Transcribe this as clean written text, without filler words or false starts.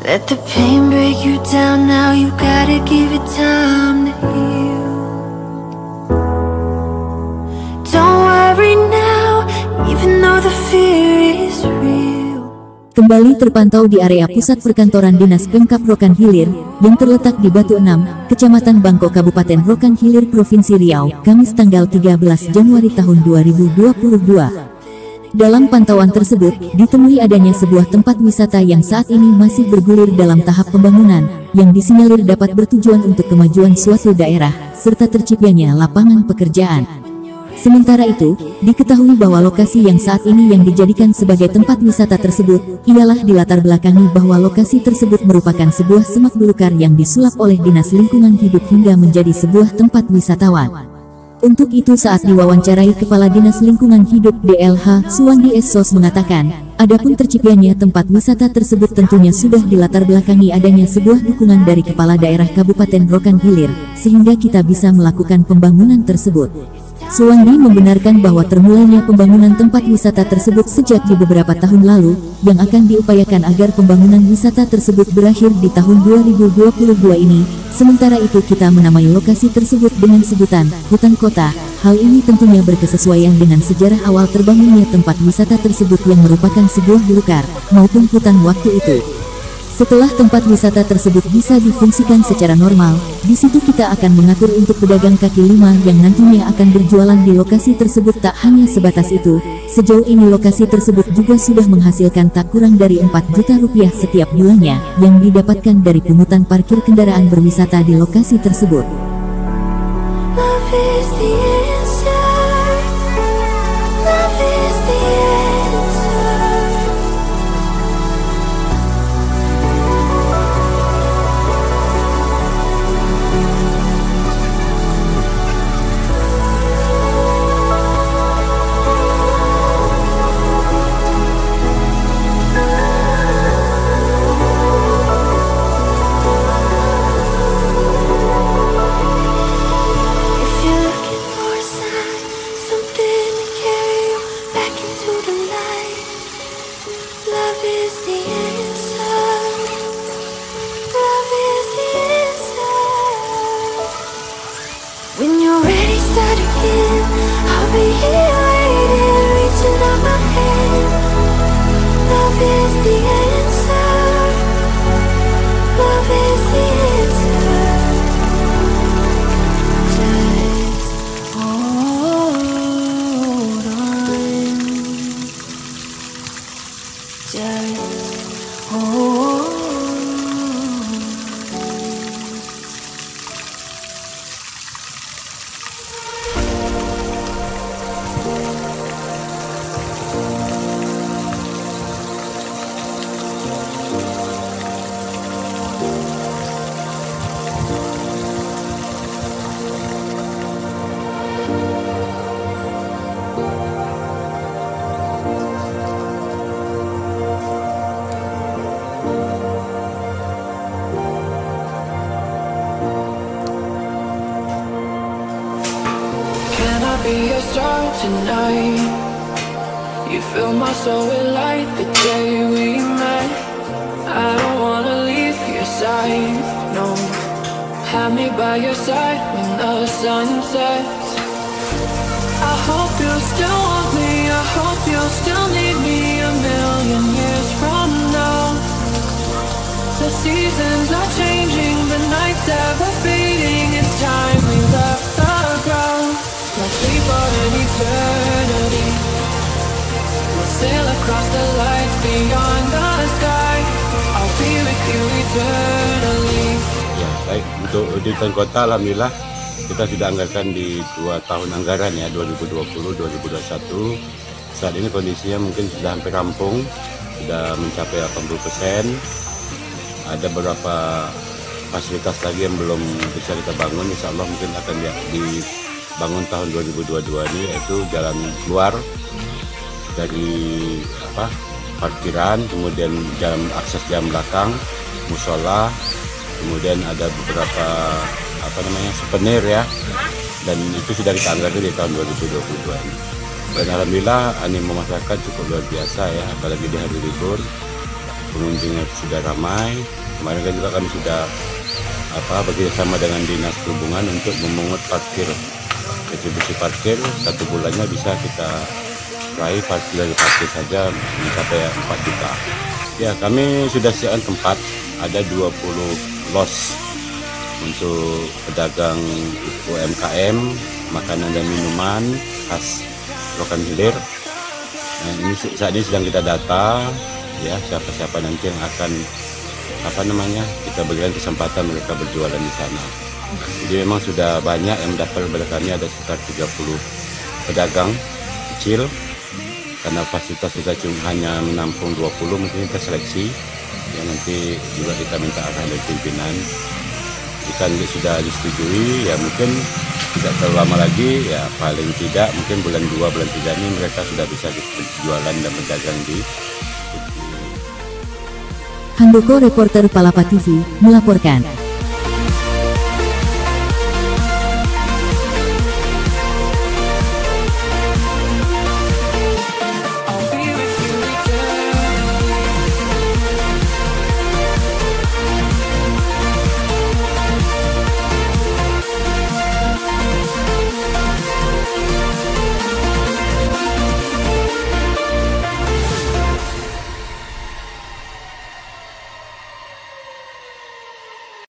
Let the pain break you down now, you gotta give it time to heal. Don't worry now, even though the fear is real. Kembali terpantau di area pusat perkantoran Dinas Pemkab Rokan Hilir, yang terletak di Batu 6, Kecamatan Bangko, Kabupaten Rokan Hilir, Provinsi Riau, Kamis tanggal 13 Januari tahun 2022. Dalam pantauan tersebut, ditemui adanya sebuah tempat wisata yang saat ini masih bergulir dalam tahap pembangunan, yang disinyalir dapat bertujuan untuk kemajuan suatu daerah, serta terciptanya lapangan pekerjaan. Sementara itu, diketahui bahwa lokasi yang saat ini yang dijadikan sebagai tempat wisata tersebut, ialah dilatar belakangi bahwa lokasi tersebut merupakan sebuah semak belukar yang disulap oleh Dinas Lingkungan Hidup hingga menjadi sebuah tempat wisatawan. Untuk itu saat diwawancarai Kepala Dinas Lingkungan Hidup DLH, Suwandi Essos mengatakan, adapun terciptanya tempat wisata tersebut tentunya sudah dilatar belakangi adanya sebuah dukungan dari Kepala Daerah Kabupaten Rokan Hilir, sehingga kita bisa melakukan pembangunan tersebut. Suwandi membenarkan bahwa termulainya pembangunan tempat wisata tersebut sejak di beberapa tahun lalu, yang akan diupayakan agar pembangunan wisata tersebut berakhir di tahun 2022 ini. Sementara itu kita menamai lokasi tersebut dengan sebutan hutan kota. Hal ini tentunya berkesesuaian dengan sejarah awal terbangunnya tempat wisata tersebut yang merupakan sebuah belukar, maupun hutan waktu itu. Setelah tempat wisata tersebut bisa difungsikan secara normal, di situ kita akan mengatur untuk pedagang kaki lima yang nantinya akan berjualan di lokasi tersebut. Tak hanya sebatas itu, sejauh ini lokasi tersebut juga sudah menghasilkan tak kurang dari 4 juta rupiah setiap bulannya, yang didapatkan dari pungutan parkir kendaraan berwisata di lokasi tersebut. Love is the answer. Love is the answer. When you're ready, start again. I'll be here waiting, reaching out my hand. Love is the answer. Love is the answer. Just hold on. Just hold on. Be a star tonight. You fill my soul with light the day we met. I don't wanna leave your side, no. Have me by your side when the sun sets. I hope you still want me, I hope you still need me 1,000,000 years from now. The seasons are changing, the nights ever fading. It's time we left the ground. Let's leave for an eternity. We'll sail across the lights beyond the sky. I'll be with you eternally. Ya, baik, untuk di hutan kota alhamdulillah kita sudah anggarkan di 2 tahun anggaran ya, 2020-2021. Saat ini kondisinya mungkin sudah hampir rampung, sudah mencapai 80%. Ada beberapa fasilitas lagi yang belum bisa kita bangun, insya Allah mungkin akan dibangun tahun 2022 ini, yaitu jalan luar dari parkiran, kemudian akses jalan belakang, musola, kemudian ada beberapa souvenir ya, dan itu sudah kita anggarkan di tahun 2022 ini. Dan alhamdulillah animo masyarakat cukup luar biasa ya, apalagi di hari libur. pengunjungnya sudah ramai. Kemarin kan juga kami sudah bekerjasama dengan Dinas Perhubungan untuk memungut parkir, retribusi parkir 1 bulannya bisa kita raih dari parkir saja mencapai 4 juta. Ya, kami sudah siapkan tempat, ada 20 los untuk pedagang UMKM, makanan dan minuman khas Rokan Hilir. Nah, ini saat ini sedang kita data, ya, siapa-siapa nanti yang akan kita berikan kesempatan mereka berjualan di sana. Jadi memang sudah banyak yang mendaftar kepada kami, ada sekitar 30 pedagang kecil. Karena fasilitas kita cuma hanya menampung 20, mungkin kita seleksi. Ya, nanti juga kita minta arahan dari pimpinan. Jika sudah disetujui, ya mungkin tidak terlalu lama lagi, ya paling tidak mungkin bulan 2, bulan 3 ini mereka sudah bisa jualan dan berdagang di Handoko Reporter Palapa TV melaporkan.